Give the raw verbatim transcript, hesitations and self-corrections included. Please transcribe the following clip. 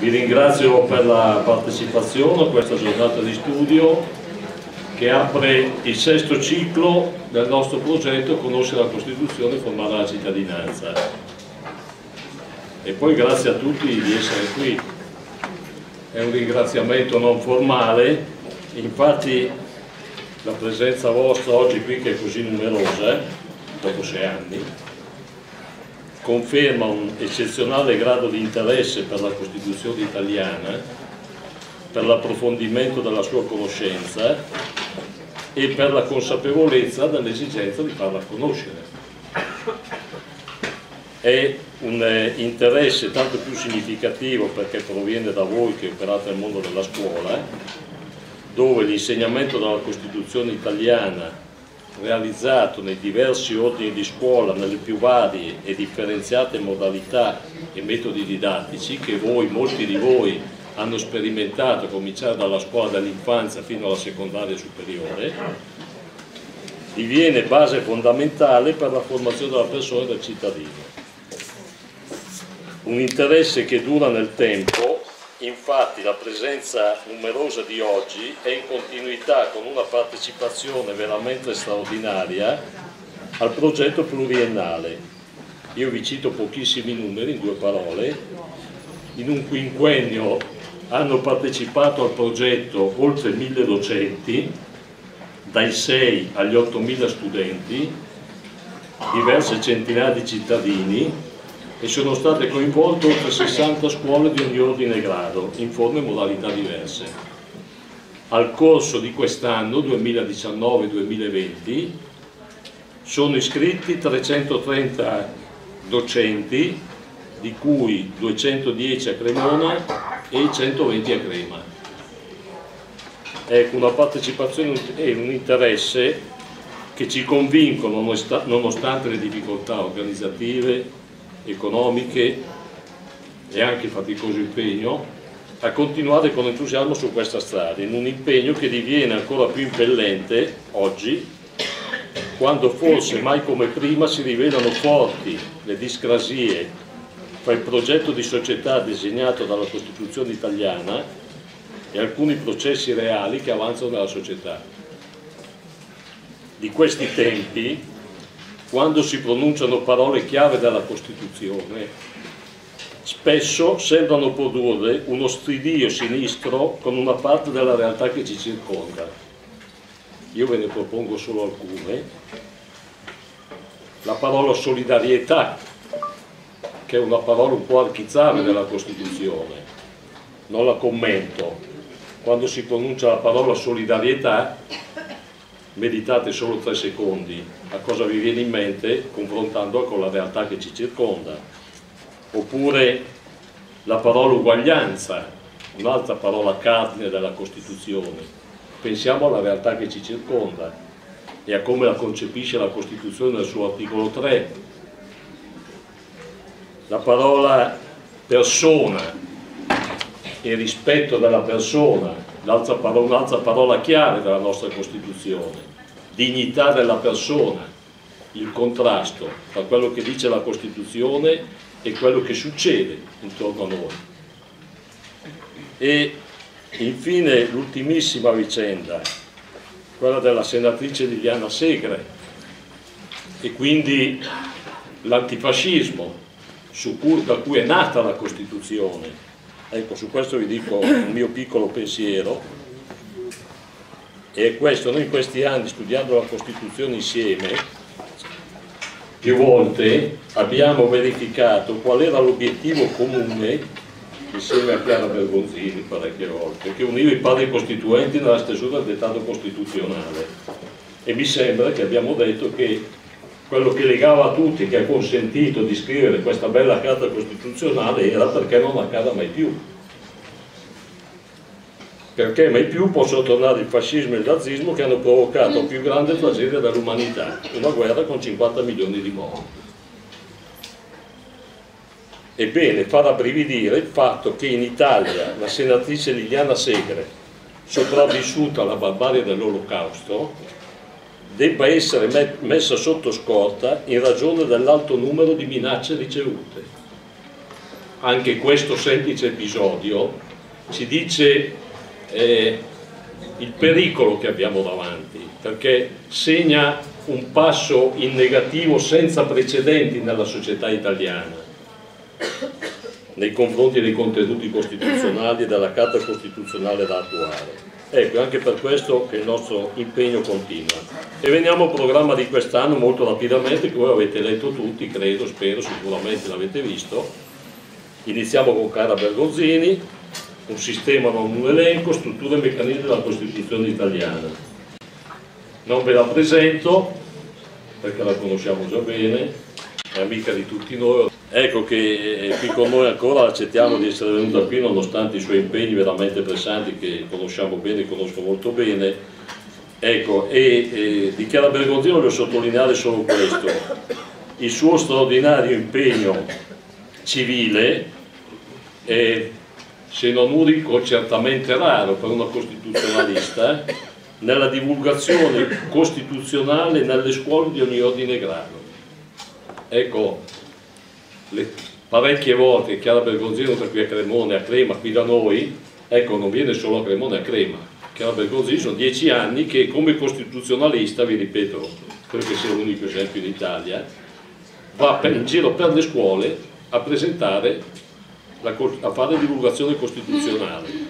Vi ringrazio per la partecipazione a questa giornata di studio che apre il sesto ciclo del nostro progetto Conoscere la Costituzione e formare la cittadinanza. E poi grazie a tutti di essere qui. È un ringraziamento non formale, infatti la presenza vostra oggi qui, che è così numerosa, dopo sei anni, conferma un eccezionale grado di interesse per la Costituzione italiana, per l'approfondimento della sua conoscenza e per la consapevolezza dell'esigenza di farla conoscere. È un interesse tanto più significativo perché proviene da voi che operate nel mondo della scuola, dove l'insegnamento della Costituzione italiana realizzato nei diversi ordini di scuola, nelle più varie e differenziate modalità e metodi didattici che voi, molti di voi, hanno sperimentato a cominciare dalla scuola dell'infanzia fino alla secondaria superiore, diviene base fondamentale per la formazione della persona e del cittadino. Un interesse che dura nel tempo. Infatti la presenza numerosa di oggi è in continuità con una partecipazione veramente straordinaria al progetto pluriennale. Io vi cito pochissimi numeri in due parole. In un quinquennio hanno partecipato al progetto oltre mille docenti, dai sei agli ottomila studenti, diverse centinaia di cittadini, e sono state coinvolte oltre sessanta scuole di ogni ordine e grado, in forme e modalità diverse. Al corso di quest'anno, duemiladiciannove duemilaventi, sono iscritti trecentotrenta docenti, di cui duecentodieci a Cremona e centoventi a Crema. Ecco, una partecipazione e un interesse che ci convincono, nonostante le difficoltà organizzative, economiche e anche faticoso impegno, a continuare con entusiasmo su questa strada, in un impegno che diviene ancora più impellente oggi, quando forse mai come prima si rivelano forti le discrasie fra il progetto di società disegnato dalla Costituzione italiana e alcuni processi reali che avanzano nella società. Di questi tempi, quando si pronunciano parole chiave della Costituzione, spesso sembrano produrre uno stridio sinistro con una parte della realtà che ci circonda. Io ve ne propongo solo alcune. La parola solidarietà, che è una parola un po' architrave della Costituzione, non la commento. Quando si pronuncia la parola solidarietà, meditate solo tre secondi a cosa vi viene in mente confrontandola con la realtà che ci circonda. Oppure la parola uguaglianza, un'altra parola cardine della Costituzione. Pensiamo alla realtà che ci circonda e a come la concepisce la Costituzione nel suo articolo tre. La parola persona e rispetto della persona, un'altra parola, parola chiave della nostra Costituzione. Dignità della persona, il contrasto tra quello che dice la Costituzione e quello che succede intorno a noi. E infine l'ultimissima vicenda, quella della senatrice Liliana Segre, e quindi l'antifascismo su cui, da cui è nata la Costituzione. Ecco, su questo vi dico un mio piccolo pensiero. E questo, noi in questi anni, studiando la Costituzione insieme, più volte abbiamo verificato qual era l'obiettivo comune, insieme a Chiara Bergonzini parecchie volte, che univa i padri costituenti nella stesura del dettato costituzionale. E mi sembra che abbiamo detto che quello che legava a tutti, che ha consentito di scrivere questa bella carta costituzionale, era perché non accada mai più. Perché mai più possono tornare il fascismo e il nazismo che hanno provocato la più grande tragedia dell'umanità, una guerra con cinquanta milioni di morti. Ebbene, fa rabbrividire il fatto che in Italia la senatrice Liliana Segre, sopravvissuta alla barbarie dell'Olocausto, debba essere messa sotto scorta in ragione dell'alto numero di minacce ricevute. anche questo semplice episodio ci dice eh, il pericolo che abbiamo davanti, perché segna un passo in negativo senza precedenti nella società italiana nei confronti dei contenuti costituzionali e della Carta Costituzionale da attuare. Ecco, è anche per questo che il nostro impegno continua. E veniamo al programma di quest'anno molto rapidamente, che voi avete letto tutti, credo, spero, sicuramente l'avete visto. Iniziamo con Cara Bergonzini, un sistema non un elenco, strutture e meccanismi della Costituzione italiana. Non ve la presento, perché la conosciamo già bene, è amica di tutti noi. Ecco che qui con noi ancora accettiamo di essere venuta qui nonostante i suoi impegni veramente pressanti che conosciamo bene, conosco molto bene. Ecco, e, e di Chiara Bergonzini voglio sottolineare solo questo: il suo straordinario impegno civile, e se non unico certamente raro per una costituzionalista, nella divulgazione costituzionale nelle scuole di ogni ordine e grado. Ecco, le parecchie volte Chiara Bergonzini oltre qui a Cremone, a Crema, qui da noi, ecco, non viene solo a Cremone, a Crema. Chiara Bergonzini sono dieci anni che come costituzionalista, vi ripeto, credo che sia l'unico esempio in Italia, va per, in giro per le scuole a presentare, la, a fare divulgazione costituzionale.